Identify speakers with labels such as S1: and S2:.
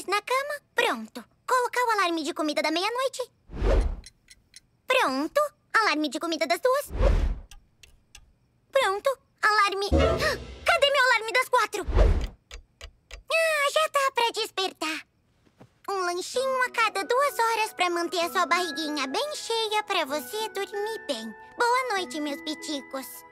S1: na cama. Pronto. Colocar o alarme de comida da meia-noite. Pronto. Alarme de comida das 2. Pronto. Alarme... Cadê meu alarme das 4? Ah, já tá pra despertar. Um lanchinho a cada 2 horas pra manter a sua barriguinha bem cheia pra você dormir bem. Boa noite, meus piticos.